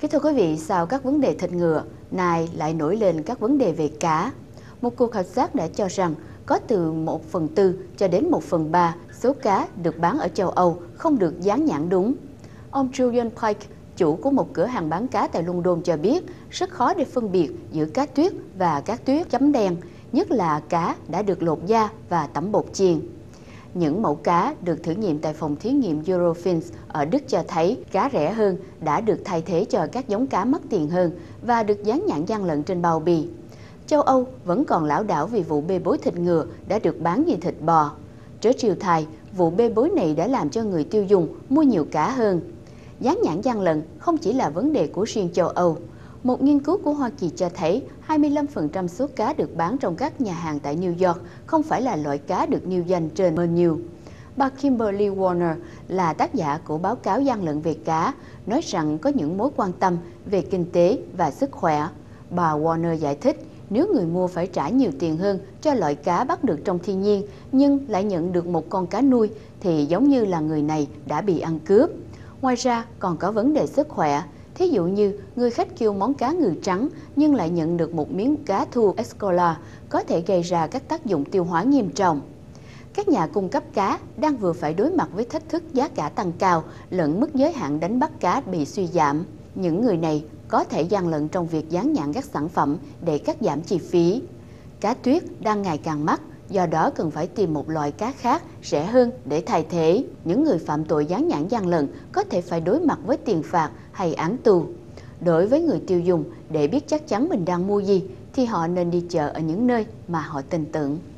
Kính thưa quý vị, sau các vấn đề thịt ngựa, nay lại nổi lên các vấn đề về cá. Một cuộc khảo sát đã cho rằng có từ 1/4 cho đến 1/3 số cá được bán ở châu Âu không được dán nhãn đúng. Ông Julian Pike, chủ của một cửa hàng bán cá tại London cho biết rất khó để phân biệt giữa cá tuyết và cá tuyết chấm đen, nhất là cá đã được lột da và tẩm bột chiên. Những mẫu cá được thử nghiệm tại phòng thí nghiệm Eurofins ở Đức cho thấy cá rẻ hơn đã được thay thế cho các giống cá mắc tiền hơn và được dán nhãn gian lận trên bao bì. Châu Âu vẫn còn lảo đảo vì vụ bê bối thịt ngựa đã được bán như thịt bò. Trớ trêu thay, vụ bê bối này đã làm cho người tiêu dùng mua nhiều cá hơn. Dán nhãn gian lận không chỉ là vấn đề của riêng châu Âu. Một nghiên cứu của Hoa Kỳ cho thấy 25% số cá được bán trong các nhà hàng tại New York không phải là loại cá được nêu danh trên menu. Bà Kimberly Warner là tác giả của báo cáo gian lận về cá, nói rằng có những mối quan tâm về kinh tế và sức khỏe. Bà Warner giải thích, nếu người mua phải trả nhiều tiền hơn cho loại cá bắt được trong thiên nhiên nhưng lại nhận được một con cá nuôi thì giống như là người này đã bị ăn cướp. Ngoài ra còn có vấn đề sức khỏe. Thí dụ như người khách kêu món cá ngừ trắng nhưng lại nhận được một miếng cá thu escola có thể gây ra các tác dụng tiêu hóa nghiêm trọng. Các nhà cung cấp cá đang vừa phải đối mặt với thách thức giá cả tăng cao lẫn mức giới hạn đánh bắt cá bị suy giảm. Những người này có thể gian lận trong việc dán nhãn các sản phẩm để cắt giảm chi phí. Cá tuyết đang ngày càng mắc, do đó cần phải tìm một loại cá khác rẻ hơn để thay thế. Những người phạm tội dán nhãn gian lận có thể phải đối mặt với tiền phạt hay án tù. Đối với người tiêu dùng, để biết chắc chắn mình đang mua gì thì họ nên đi chợ ở những nơi mà họ tin tưởng.